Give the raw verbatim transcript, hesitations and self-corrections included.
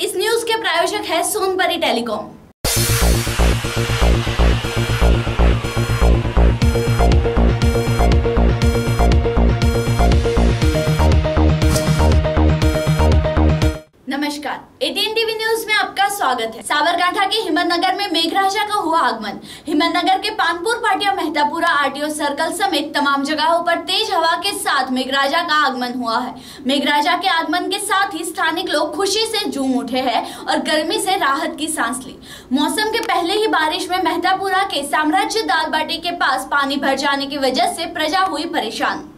इस न्यूज के प्रायोजक है सोनपरी टेलीकॉम। नमस्कार, एटीएन टीवी न्यूज में आपका स्वागत है। साबरकांठा के हिम्मतनगर में मेघराजा का हुआ आगमन। हिम्मतनगर के पानपुर पाटिया मेहतापुरा आरटीओ सर्कल समेत तमाम जगहों पर तेज हवा के साथ मेघराजा का आगमन हुआ है। मेघराजा के आगमन के साथ ही स्थानिक लोग खुशी से झूम उठे हैं और गर्मी से राहत की सांस ली। मौसम के पहले ही बारिश में मेहतापुरा के साम्राज्य दाल बाटी के पास पानी भर जाने की वजह से प्रजा हुई परेशान।